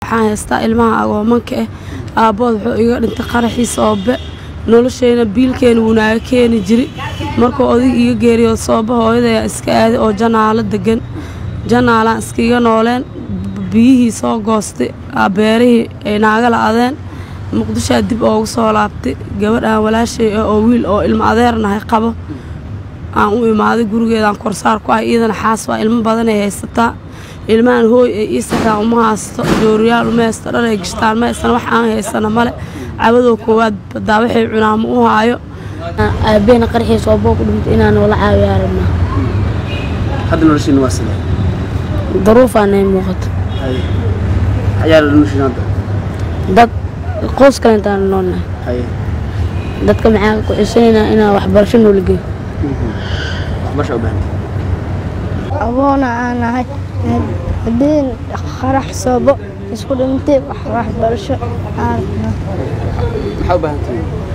waxaan haystaa ilmaha agoomanka ah aabood wuxuu iga dhintay qaraxiis oobe noloshayna biilkeena wuu naaga keeni jiri markuu odig iga geeriyo sooba hooyadaya iska aaday oo janaalo degan janaalaan iskiga nooleen biyihii soo goostay beerihii ay naaga la-adeen muqdishaa dib oogu soo laabtay gabadh aan walaashay oo wiil oo ilmo adeernahay qabo aan u imaaday gurigeedaan korsaar ku ah iyadana xaas waa ilmo badan ay haysataa ilmahan hooy ay ii saxdaan uma haysto jooriyaal uma haysto dhar ay gishtaan ma haysana wax aan haysana male cabadoo koowaad badaa waxay cunaa ma u haayo aabeena qarxiis oo boo ku dhintay inaan wala caawiyo aragna hadda noloshiina waa sidee daruufaan ay muuqato ayaa la noloshiina hadda dad qoys kale intaan noolnahay dadka maxaa ku xiisaynaa inaan waxbarasho noola geeyo waxbarasho u baahan aboona aan ahay haddii qarax soobo isku dhintay waxbarasho maxaa u baahan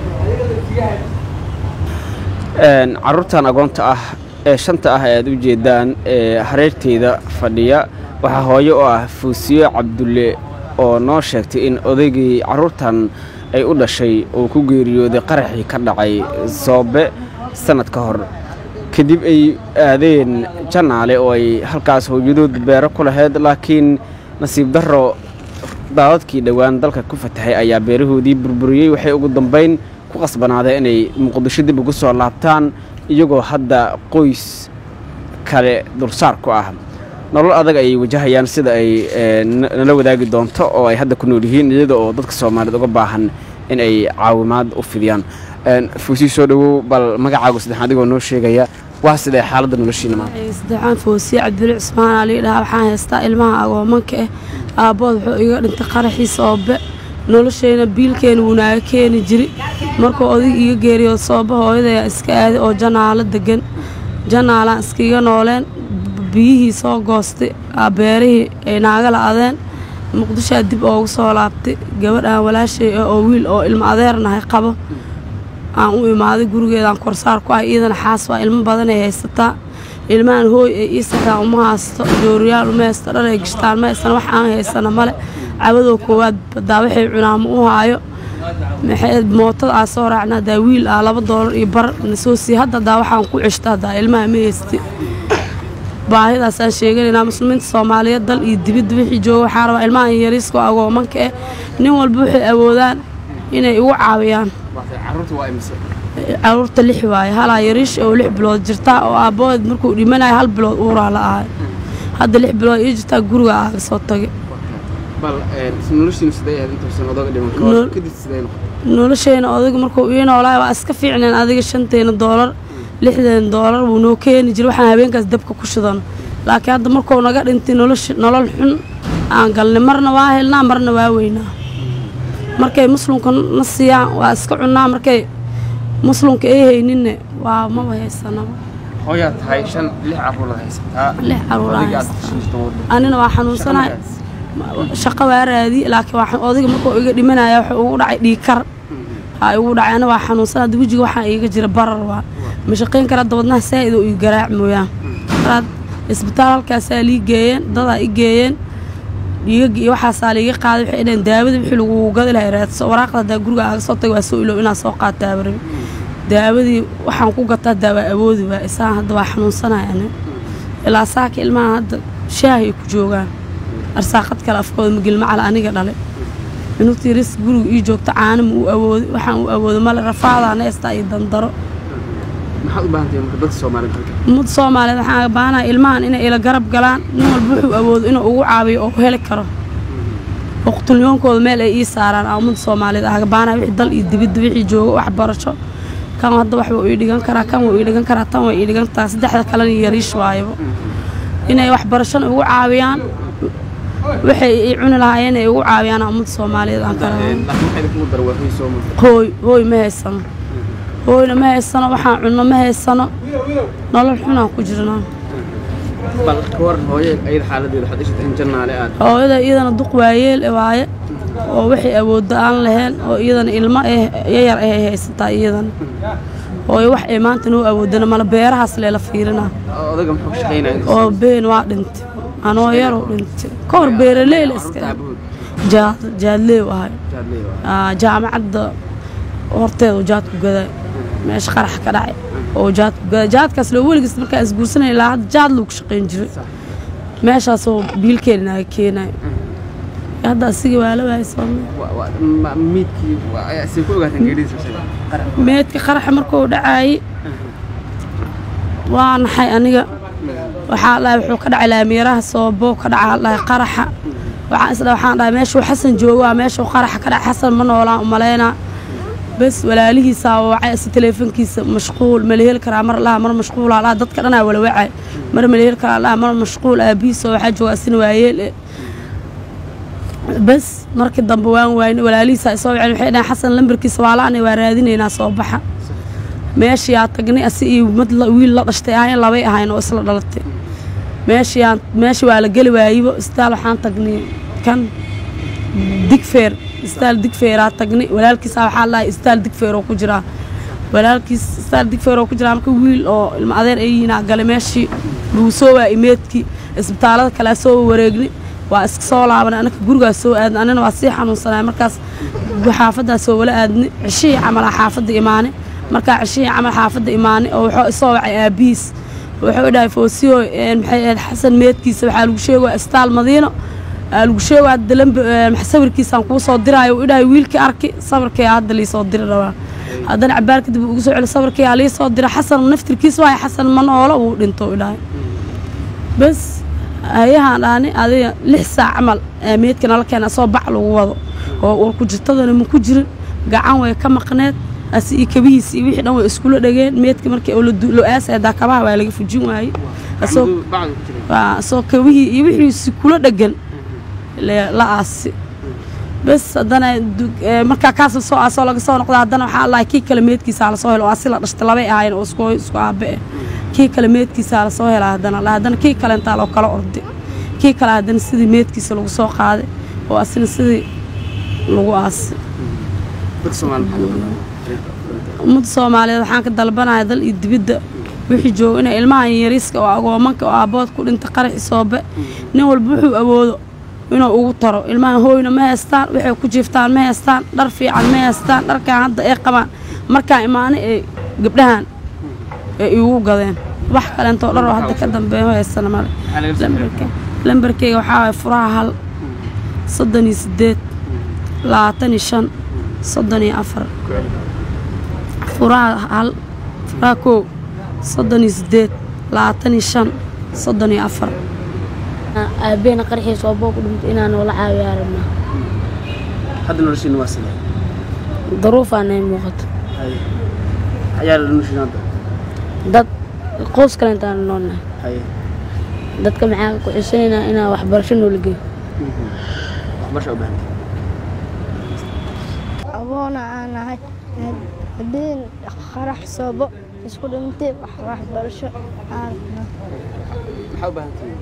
tahay carruurtan agoonta ah ee shanta ah aad u jeedaan hareerteeda fadhiya waxaa hooyo oo ah Fuusiyo Cabdulle oo noo sheegtay in odaygii carruurtan ay u dhashay oo ku geeriyooday qaraxii ka dhacay Soobe sanad ka hor kadib ay aadeen janaale oo ay halkaas hooyadood beero ku lahayd laakiin nasiib darro daadadkii dhawaan dalka ku fatahay ayaa beerahoodii burburiyay waxay ugu dambeyn ku qasbanaadeen inay Muqdisho dib ugu soo laabtaan iyagoo hadda qoys kale dulsaar ku ah nolol adag ay wajahayaan sida ay nala wadaagi doonto oo ay hadda ku nool yihiin iyada oo dadka Soomaaliyeed uga baahan in ay caawimaad u fidiyaan Fuusiyo soo dhawow bal magacaagu saddexaad adigoo noo sheegaya waa sidee xaaladda noloshiina maanta saddexaan Fuusiyo Cabdulle Cismaan ali dhaha waxaan haystaa ilmaha agoomanka ah aabood wuxuu iga dhintay qaraxiis oobe noloshayna biilkeena wuu naaga keeni jiri markuu odig iga geeriyo sooba hooyadaya iska aaday oo janaalo degan janaalaan iskiga nooleen biyihii soo goostay beerihii ay naaga la-adeen muqdishaa dib oogu soo laabtay gabadh aan walaashay oo wiil oo ilmo adeernahay qabo aan u imaaday gurigeedaan korsaar ku ah iyadana xaas waa ilmo badan ay haysataa ilmahan hooy ay ii saxdaan uma haysto jooriyaal uma haysto dhar ay gishtaan ma haysana wax aan haysana male cabadoo koowaad badaa waxay cunaa ma u haayo mootada aa soo raacna hadaa wiil ah $2 iyo bar nasoo sii hadda hadaa waxaan ku ceshta hadaa ilmaha ma haysti baahidaasaan sheeganaynaa muslimiinta Soomaaliyeed dal iyo dibadda wixii jooga waxaa rabaa ilmahan yariiska oo agoomanka ah nin walba waxay awoodaan inay ugu caawiyaan carruurta waa imisa carruurta 6 waaye halaa yariish oo 6 bilood jirta oo aabood markuu dhimanayo 1 bilood uuraa la ahay hadda 6 bilood ii jirta guriga aaga soo tagay bal noloshiina sidee aad inta odaga dhiman ka kadib sidee noloshayna odaga markuu ii noolaa waa iska fiicnaan adiga $5 $60 wuu noo keeni jiray waxaan habeenkaas dabka ku shidan laakiin hadda markuu naga dhintay nolol xun aan galnay marna waa helnaa marna waa weynaa markay muslimka na siiyaan waa iska cunaa markay muslimka ay hayninna waa ma haysanaba hooyaa tahay 6 carruur haysataa 6 carruur anina waa xanuunsanahay shaqo waa raadi laakiin waxaan odiga markuu iga dhimanaya waxa ugu dhacay dhiikar ay ugu dhacay ana waa xanuunsanahay wajiga waxaan iga jira barar waa ma shaqeyn kara dabadna saa'id oo ii garaac mooyaan raad isbitaal halkaas ay liigeeyeen dad ay geeyeen dhiig iyo waxa saaliga qaaday waxay inaan daawada wixii lagu gadi lahaa raadso waraaqda guriga aaga soo tagay waa soo ilo inaan soo qaataa barin daawadii waxaan ku gataa daawa awoodi waa isaan hadda waa xanuunsanahay ana ilaa saaka ilmaha hadda shaahi ku joogaan arsaaqad kale afkooda magilma cala aniga dhalay inuu tiris guriga ii joogto caano ma u awoodi waxaan u awoodo male rafaadana heesta ay dandaro maxaad u baahantahay marka dadka Soomaaliyeed mud Soomaaliyeed waxaan baahanahay ilmahan inay ila garab galaan nin walba wuxuu awoodo inuu ugu caawiyo oo heli karo waqtiyoonkooda meel ay ii saaraan aan mud Soomaaliyeed ah baahanahay wixii dal iyo dibadda wixii jooga wax barasho kan hadda wax uu dhigan karaa kan uu dhigan karaa tan way dhigan taas saddexda kale yariish waayo inay wax barasho ugu caawiyaan waxay cuni lahaayeen ay ugu caawiyaan ummadda Soomaaliyeed aan kala hooy ma haysano hooyna ma haysano waxaan cunno ma haysano nolol xun aan ku jirnaa bal koor hooyo ay xaaladeedu xadisha in jannaale aad hooyada iyadana duq waayeel waaye oo wixii awood aan lahayn oo iyadana ilmo yar ay haysataa iyadana oo wax ay maanta noo awoodana mala beerahaas leela fiirina odaga muxuu shaqeynaa oo been waa dhintay anoo yar oo dhintay koor beeraley iska jaadley wahay jaamacadda horteeda jaad ku gaday meesha qarax ka dhacay oo jaad ku gaday jaadkaas loo weligiis markaa isguursanay ilaa hadda jaad lagu shaqayn jiray meeshaasoo biilkeena naga keenay hadda asiga waa la waayay meedka qaraxa markuu dhacay waa naxay aniga waxaa dhahay wuxuu ka dhacay laamiyaraha soobo ka dhaca dhahay qaraxa waxaan dhahay meeshuu xasan joogo meeshuu qaraxa ka dhacay xasan ma noolaan u malaynaa bas walaalihiisa wacay si teleefankiisa mashquul ma la heli karaa mar laha mar mashquul laha dadka dhanaa wala wacay mar ma la heli karaa laha mar mashquul aabihiisa waxaa jooga asina waayeel bas markii dambe waan waayay walaalihiisa soo wacay waxay dhahay xasan lambarkiisa waa laanay waa raadinaynaa soo baxa meeshii aan tagnay asi iyo wiil la dhashtay ahayn labay ahayn oo isla dhalatay meeshii waa la geli waayayba istaal waxaan tagnay kan digfeer istaal digfeeraa tagnay walaalkiisa waxaa lahay istaal digfeer oo ku jiraa walaalkiis istaal digfeer oo ku jiraa marka wiil oo ilma adeer ay yihiin galay meeshii lagu soo waayay meedkii isbitaalada kale soo wareegnay waa iska soo laabanay anaka gurigaas soo aadnay anina waa sii xanuunsanay markaas xaafadaas soo wala aadnay cishii camal xaafada imaanay markaa cishii camal xaafada imaanay oo wuxuu soo wacay aabiis wuxuu dhahay foosiyo maxay ahayd xasan meedkiisa waxaa lagu sheegay istaal madiino lagu sheegay hadda sawirkiisaan kuu soo diraayo uu dhahay wiilkii arki sawirkii hadda lii soo diri rabaa haddana cabaar kadib ugu soo celi sawirkii lii soo dira xasan naftirkiisa waay xasan ma noolo uu dhinto uu dhahay bas ayahaan dhaani adiga 6 saac camal meedka nala keena soo bac lagu wado oo ur ku jirtadana ma ku jirin gacan way ka maqneed asi kabihiis iyo wixii dhan way isku la dhageen meedka markii loo aasay kabaha waa laga fujin waayay asoo kabihii iyo wixii kula dhagan la aasi bas haddana markaa kaas soo aasoo laga soo noqda haddana waxaa allahay kii kale meedkiisa la soo helo asi la dhashtay labay ahayn oo isku aabe kii kale meedkiisa la soo helaa haddana kii kale intaa loo kala orday kii kale haddana sidii meedkiisa lagu soo qaaday oo asina sidii lagu aasi ummadda Soomaaliyeed waxaan ka dalbanayaa dal iyo dibadda wixii jooga inay ilmahan yariiska oo agoomanka oo aabood ku dhintay qarax soobe nin walba wuxuu awoodo inuu ugu taro ilmahan hooyna ma haystaan waxay ku jiiftaan ma haystaan dhar fiican ma haystaan dharkan hadda ay qabaan markaa imaanay ee gabdhahan ay ugu gadeen wax kale inta dhar oo hadda ka dambeeyo haysana male lambarkayga waxaa furaha hal 38 25 34 furaha hal furaha koo 38 25 34 aabeena qarxiis oo booq dhintay inaan wala caawiyo aragna hadda noloshiina waa sidee daruufaan ay muuqato ayaa noloshiina dad qoys kale intaan noolna dadka maxaa ku xiisanayna inaan waxbarasho nool geeyo waxbarasho u baahan aboona aan ahay hadeen qarax soobo isku dhintay waxbarasho aan maxaa u baahan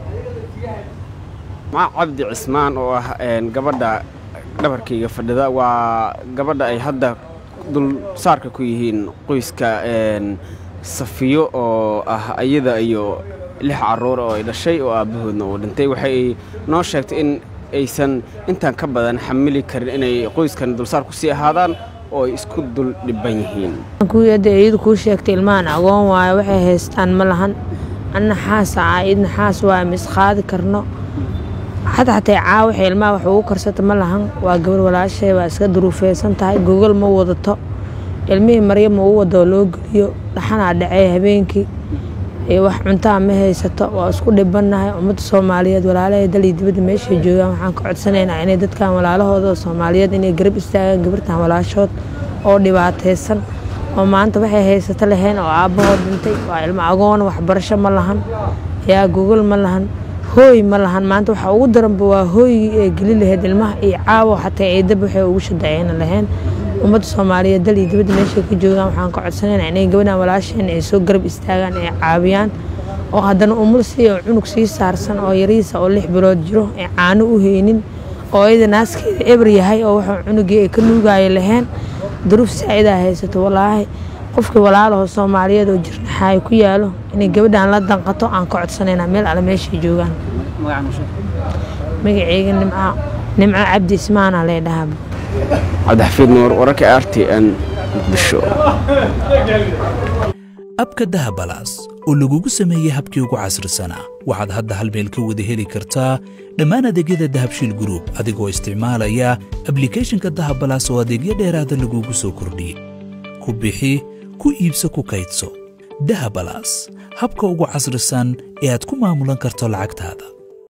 مع عبد عثمان وقبضة dhabarkayga fadhida waa gabadha ay hadda dul saarka ku yihiin qoyska Safiyo oo ayada iyo 6 caruur oo ay dhashay oo aabahoodna uu dhintay waxay noo sheegtay in aysan intaan ka badan xamili karin inay qoyskan dul saar ku sii ahaadaan oo isku dul dhiban yihiin ku yadeeyadu ku sheegtay ilmahan agoon waaye waxay haystaan ma lahan anna xaasa idna xaas waa misqaadi karno حتى عاوح الماء وحقوق كرسة ملهم وقبل ولا شيء واسكت ظروفه سنتها جوجل ما وضته المي مريم ما وضه لوج يو لحنا عدعيه بينكي wax cunta ma haysato waa isku dhibanahay ummadda Soomaaliyeed walaalay dalid dibad meesha joogan waxaan ka codsanaynaa inay dadkan walaalahooda Soomaaliyeed inay garab istaagaan gabartan walaashood oo dhibaataysan oo maanta waxay haysato lahayn oo aabahood dhintay waa ilmo agoon waxbarasho ma lahan yaa Google ma lahan hooy ma lahan maanta waxa ugu daran waa hooy ee gali lahayd ilmaha iyo caawo xataa ay dab waxay ugu shaqeeyeen lahayn ummadda Soomaaliyeed dalid dibad meesha ka joogan waxaan ka codsanaynaa inay gabadhan walaasheen ay soo garab istaagaan ay caawiyaan oo haddana umul si cunug sii saarsan oo yariisa oo 6 bilood jiro ay caano u heynin oo ayda naaskeeda eber yahay oo waxa cunugii ay ka nuugay lahayn duruuf saacida haysato walaahi qofka walaalaha Soomaaliyeed oo jirnahay ku yaalo inay gabadhan la danqato aan ka codsanaynaa meel ala meesha joogan magacayga nimca nimco cabdi ismaana leedhaha cabdixafiid nuur wararka RTN muqdisho abka dahabalaas oo lagugu sameeyay habkii ugu casrisanaa waxaad hadda hal meel ka wada heli kartaa dhammaan adeegyada dahabshiil group adigoo isticmaalaya applicationka dahabalaas oo adeegyo dheeraada lagugu soo kordhiyey ku bixi ku iibso ku kaydso dahabalaas habka ugu casrisan ee aad ku maamulan karto lacagtaada